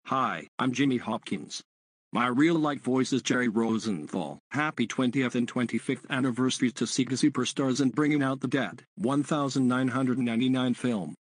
Hi, I'm Jimmy Hopkins. My real-life voice is Jerry Rosenthal. Happy 20th and 25th anniversaries to Sega Superstars and Bringing Out the Dead. 1999 film.